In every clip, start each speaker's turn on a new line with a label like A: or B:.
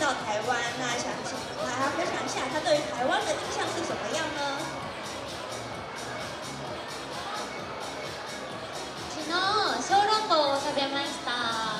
A: 到台湾，那想请大家分享一下他对于台湾的印象是怎么样呢？
B: 昨日小籠包を食べました。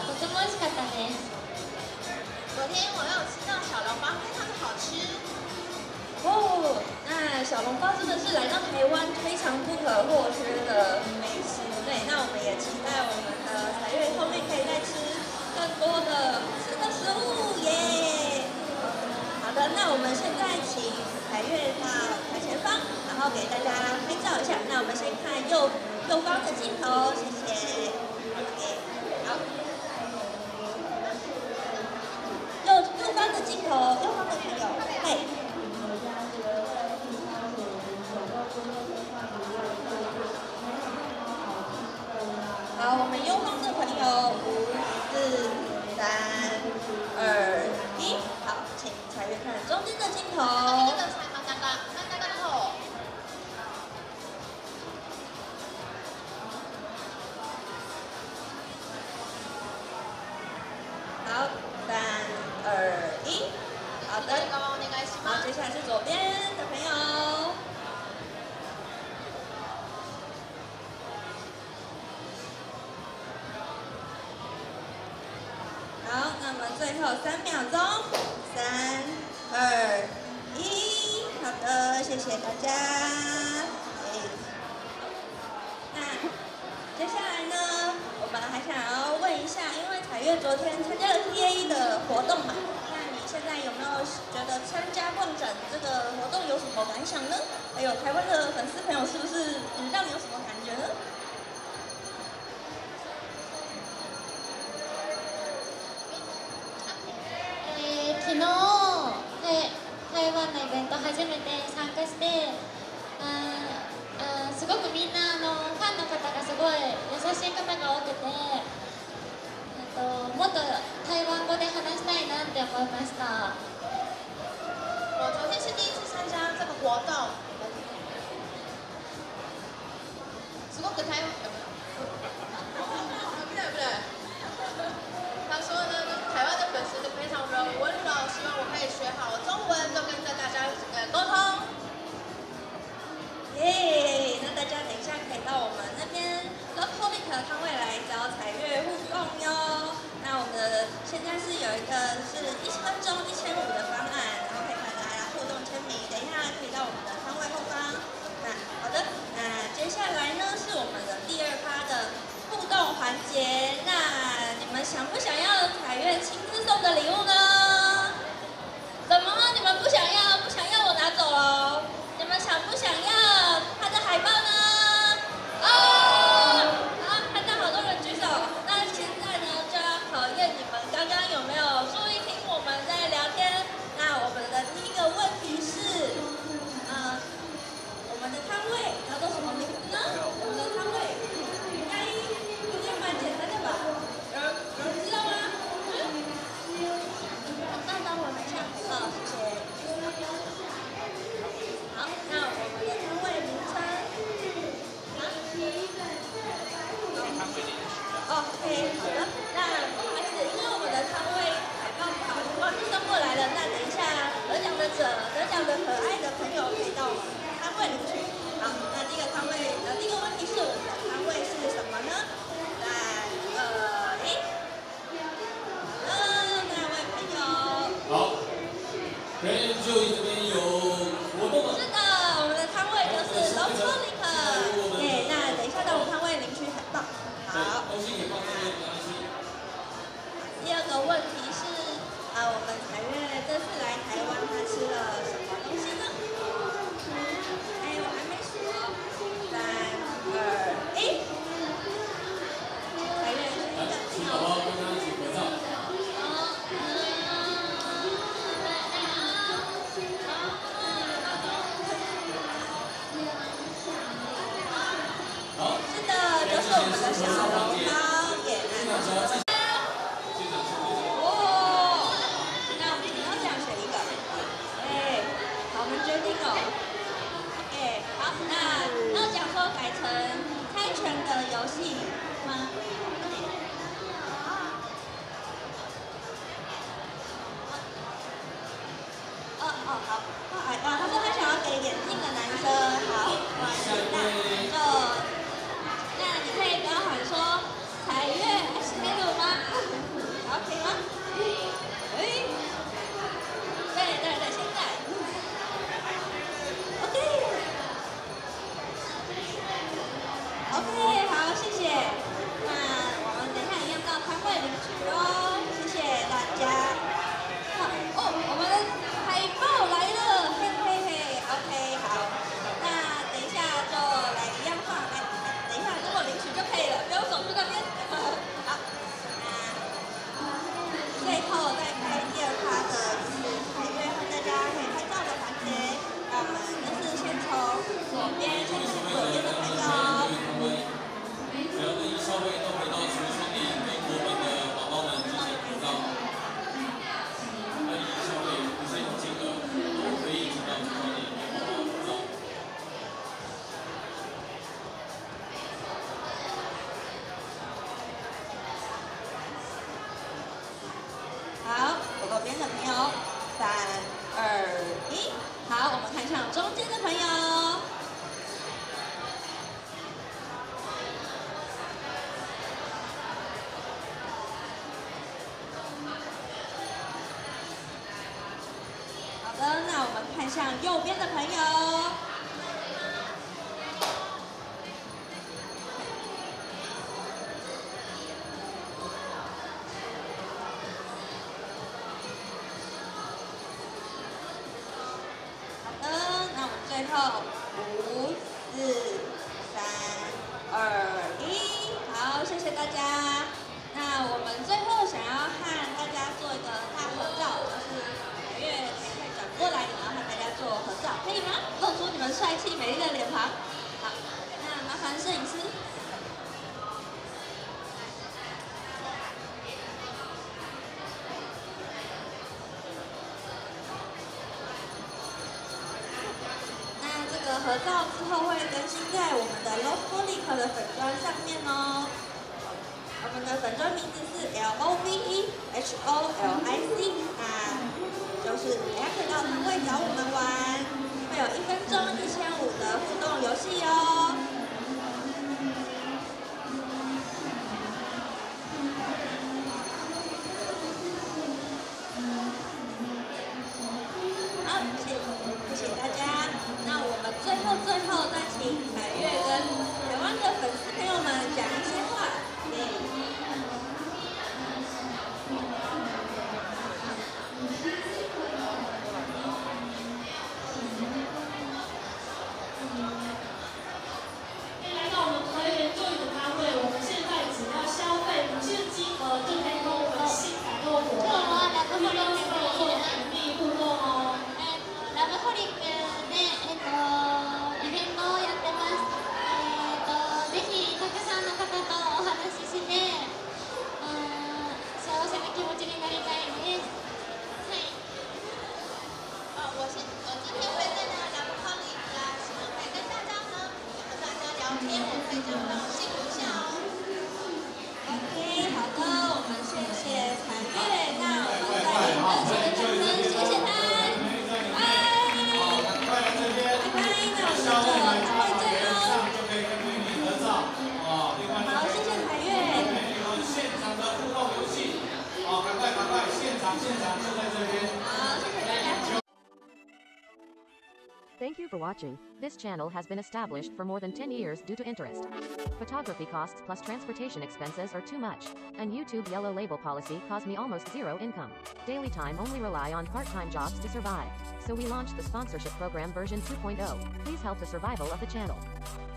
B: とても美味しかったです。
C: 昨天我有吃到小笼包，非常的好吃。
A: 哦，那小笼包真的是来到台湾非常不可或缺的美食。对，那我们也期待我们的彩月后面可以再吃更多的好吃的食物耶。好的，那我们现在请彩月到台前方，然后给大家拍照一下。那我们先看右方的镜头，谢谢。OK， 好。右方的镜头，右方的朋友，嘿。好，我们右方的朋友，5、4、3、2、1，好，请彩月看中间的镜头。好，3、2、1，好的。好，接下来是左边的朋友。好，那么最后3秒钟，3、2、1，好的，谢谢大家。那接下来呢，我们还想要问一下，因为彩月昨天参加了 TAE 的活动嘛，那你现在有没有觉得参加逛展这个活动有什么感想呢？还有台湾的粉丝朋友是不是让你有什么感觉呢？
B: 昨日、台湾のイベント初めて参加して、すごくみんなファンの方がすごい優しい方が多くて、もっと台湾語で話したいなって思いました。
C: 我昨天是第一次参加这个活动，すごく台湾，不对，他说呢，台湾的粉丝都非常的温柔，希望我可以学好中文，都跟大家沟通。
A: 耶！那大家等一下可以到我们那边 Loveholic 的摊位来找彩月互动哟。那我们的现在是有一个是1分钟1500的方案，然后可以和大家互动签名。等一下可以到我们的摊位后方。那好的，那接下来呢是我们的第2趴的互动环节。那你们想不想要彩月亲自送的礼物呢？怎么？你们不想要？不想要我拿走喽？你们想不想要它的海报呢？哦，好，看到好多人举手。那现在呢就要考验你们刚刚有没有注意听我们在聊天。那我们的第一个问题是，我们的摊位叫做什么名字呢？我们的摊位应该蛮简单的吧？有人知道吗？那当我们唱好，谢谢。好，那我们的摊位名称，OK， 好的。那不好意思，因为我们的摊位海报不好，忘记送过来了。那等一下得奖的可爱的朋友可以到我们摊位领取。好，那第一个问题是我们的摊位是什么呢？3、2、1。那位朋友。
D: 好，人就这边有活动吗？
A: 是的，我们的摊位就是 Loveholic。耶，那等一下到我们摊位领取海报。好。
D: 东西可以放这边，没关系。
A: 第2个问题是，我们彩月这次来台湾，他吃了什么东西呢？我还没说。3、2、1。彩月是一个。
D: 好不好？跟他一起合照。
A: 是的，就是我们的小笼包耶。哦，那我们只要这样选一个。好，我们决定了。好，那讲说改成猜拳的游戏吗？ 好，他说他想要给眼镜的男生，好，那你可以跟他喊说彩月还是黑鲁吗？好，可以吗？哎，对，现在 OK， 好，谢谢。那我们等一下一样到摊位领取哦，谢谢大家。好，我们的海报来了，嘿，OK， 好。那等一下就来一样放，等一下跟我领取就可以了，不用走去那边。好，那最后再开第二趴的就是彩月和大家可以拍照的环节。那我们就是先从左边，先看左边的朋友。
D: 只要愿意消费都回到橱窗里跟我们的宝宝们进行拍照。愿意消费不限金额都可以进到橱窗里跟宝宝拍照。
A: 好，左边的朋友，3、2、1，好，我们看向中间的朋友。好的，那我们看向右边的朋友。好的，那我们最后5、4、3、2、1，好，谢谢大家。那我们最后想要和大家做一个大合照，就是彩月可以转过来，然后和大家做合照，可以吗？露出你们帅气美丽的脸庞。好，那麻烦摄影师。那这个合照之后会更新在我们的 Loveholic 的粉专上面哦。我们的粉专名字是 LOVEHOLIC， 就是大家可以到摊位找我们玩，会有1分钟1500的互动游戏哦。好，谢谢大家。那我们最后再请彩月跟台湾的粉丝朋友们讲一些话。
E: 来到我们桃园就有摊位，我们现在只要消费不限金额就可以跟我们性感的活动，互动做紧密互动哦。
B: ラブホリックで、イベントをやってます。ぜひたくさんの方とお話しして、幸せな気持ちになりたいです。はい。
C: 我今天会在那两个框里啦，希望可以跟大家呢，和大家聊天，我可以找到幸福下哦。
A: OK， 好的，我们谢谢彩月，那我们再给热情的掌声，谢谢他，拜拜，那我们就摊位见喽。
D: 就可以跟美女合照。
A: 好，谢谢彩月。
D: 有现场的互动游戏，赶快，现场就在这边。
A: 好，谢谢大家。
F: Thank you for watching. This channel has been established for more than 10 years due to interest. Photography costs plus transportation expenses are too much, and YouTube yellow label policy caused me almost zero income. Daily time only rely on part-time jobs to survive. So we launched the sponsorship program version 2.0. Please help the survival of the channel.